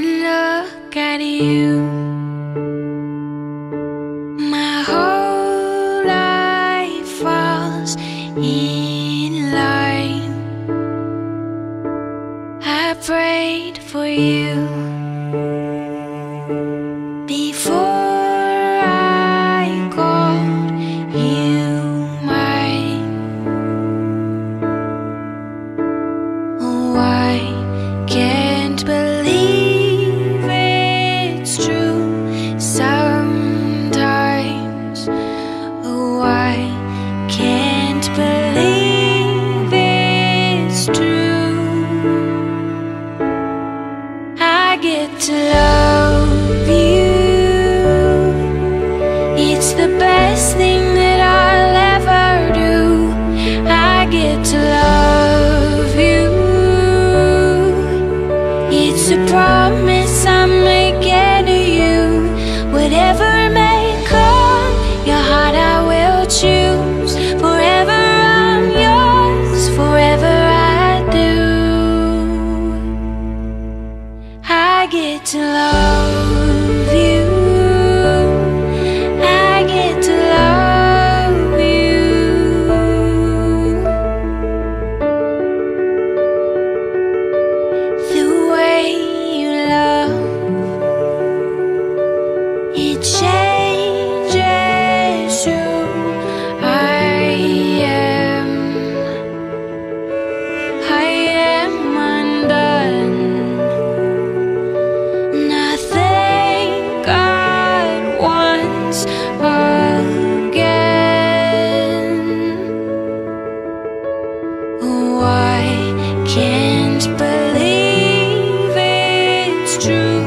look at you, my whole life falls in line. I prayed for you before I called you mine. Oh, I can't believe it's true sometimes. Oh, I can't believe it's true. I get to love you. It's the best thing that I'll ever do. I get to love you. It's a promise I'm making to you. Whatever may come, your heart I will choose. Forever I'm yours, forever I do. I get to love you. I get to love you. The way you love, it changes who I am. I am undone, and I thank God once again. Oh, I can't believe it's true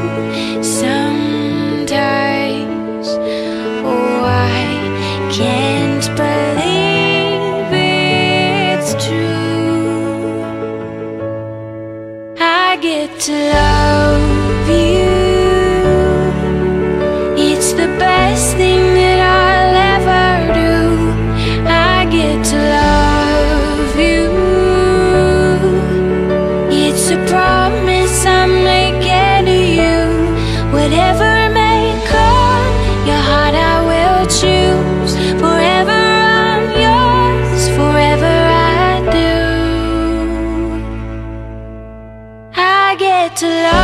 sometimes. Oh, I can't believe it's true. I get to love you. It's the best thing that I'll ever do. I get to love you. It's a promise I'm making to you. Whatever may come, your heart I will choose. Forever I'm yours, forever I do. I get to love